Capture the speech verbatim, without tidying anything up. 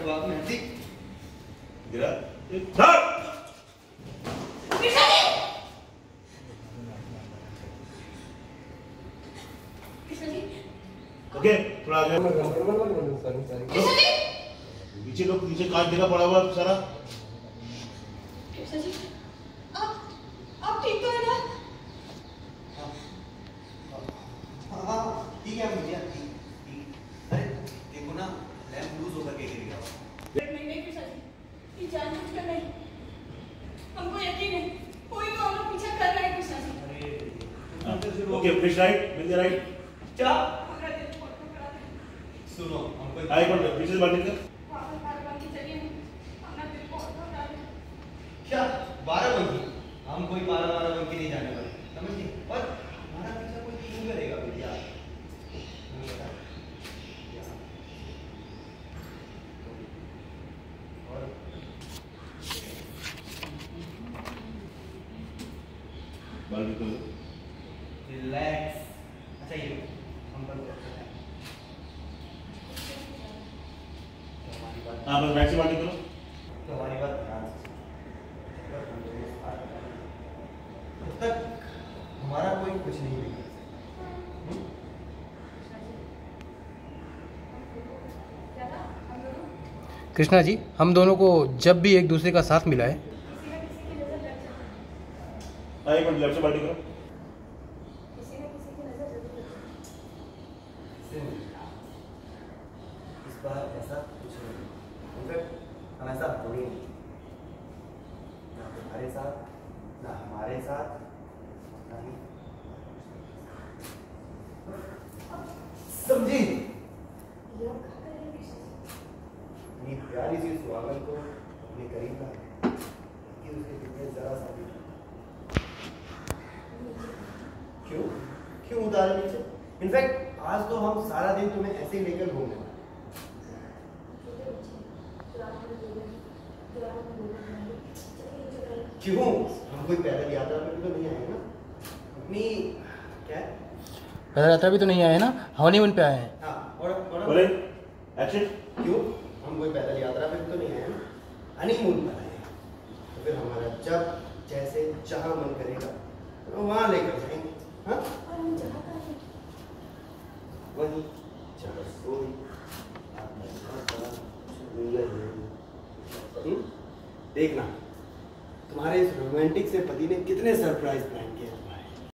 जवाब में थी गिरा सर ओके थोड़ा आगे पीछे लोग पीछे काट देगा पड़ा हुआ सारा। आप आप ठीक तो है ना? हाँ ठीक है मुझे ठीक। अरे देखो ना लैंप लूज होकर के गिर गया। नहीं नहीं कृष्णा जी, ये जानबूझकर नहीं, हमको यकीन है कोई तो हम लोग पीछा कर रहा है Krishna ji. Okay fish right will the right क्या हमारा दिल बहुत खड़ा है। सुनो हमको आई कौन पीछे बात कर वापस बारह बन के चलिए, हमारा दिल बहुत खड़ा है। क्या बारह बंकी हम कोई बारह बारह बंकी नहीं जाने वाले समझ गए। और हमारा पीछा कोई क्यों करेगा भैया और बाल निकल रिलैक्स। अच्छा ये हम पर हाँ बस बैक से बात करो। तो हमारी बात ध्यान से तब तक हमारा कोई कुछ नहीं बिगड़ कृष्णा जी, हम दोनों को जब भी एक दूसरे का साथ मिला है, हाँ एक मिनट लेफ्ट से बात करो। किसी न किसी की नजर जरूर लगती है। इस बार ऐसा कुछ नहीं। इनफैक्ट हम ऐसा हो ही नहीं, ना तुम्हारे साथ ना हमारे साथ ना ही समझी। अपनी प्यारी सी सुहागन को अपने करीब ला कि उसके कितने जरा सा भी क्यों क्यों उतारे नीचे। इनफैक्ट आज तो हम सारा दिन तुम्हें ऐसे ही लेकर घूमने वाले। क्यों हम कोई पैदल यात्रा पे भी तो नहीं आए ना। अपनी क्या है पैदल यात्रा भी तो नहीं आए ना, हनीमून पे आए हैं। हाँ और और बोले एक्शन। क्यों हम कोई पैदल यात्रा पे भी तो नहीं आए ना, हनीमून पर आए हैं। तो फिर हमारा जब जैसे जहाँ मन करेगा तो वहाँ लेकर जाएंगे। हाँ और हम जहाँ का है वही जहाँ सोई देखना तुम्हारे इस रोमांटिक से पति ने कितने सरप्राइज बनाए।